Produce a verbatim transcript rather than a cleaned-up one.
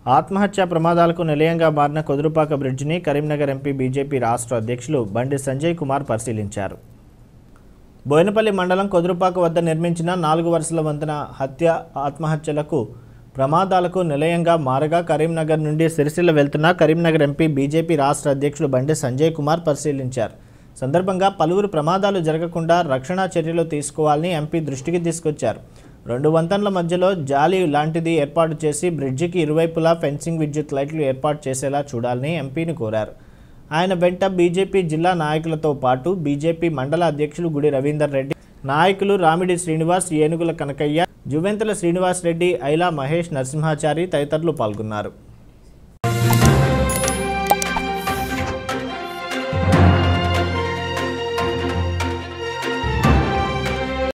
ఆత్మహత్య ప్రమాదాలకు నిలయంగా మారిన కుదురుపాక బ్రిడ్జిని కరీంనగర్ ఎంపీ బీజేపీ రాష్ట్ర అధ్యక్షులు బండి సంజయ్ కుమార్ పరిశీలించారు. బోయినపల్లి మండలం కుదురుపాక వద్ద నిర్మించిన నాలుగు వరుసల వంతెన హత్య ఆత్మహత్యలకు ప్రమాదాలకు నిలయంగా మారగా కరీంనగర్ నుండి సిరిసిల్ల వెళ్తున్న కరీంనగర్ ఎంపీ బీజేపీ రాష్ట్ర అధ్యక్షులు బండి సంజయ్ కుమార్ పరిశీలించారు. సందర్భంగా పలువురు ప్రమాదాలు జరగకుండా రక్షణ చర్యలు తీసుకోవాలని ఎంపీ దృష్టికి తీసుకొచ్చారు. రెండు వంతెనల మధ్యలో జాలి లాంటిది ఏర్పాటు చేసి బ్రిడ్జికి ఇరువైపులా ఫెన్సింగ్, విద్యుత్ లైట్లు ఏర్పాటు చేసేలా చూడాలని ఎంపీని కోరారు. ఆయన వెంట బీజేపీ జిల్లా నాయకులతో పాటు బీజేపీ మండల అధ్యక్షులు గుడి రవీందర్ రెడ్డి, నాయకులు రామిడి శ్రీనివాస్, ఏనుగుల కనకయ్య, జువెంతుల శ్రీనివాస్ రెడ్డి, ఐలా మహేష్, నరసింహాచారి తదితరులు పాల్గొన్నారు.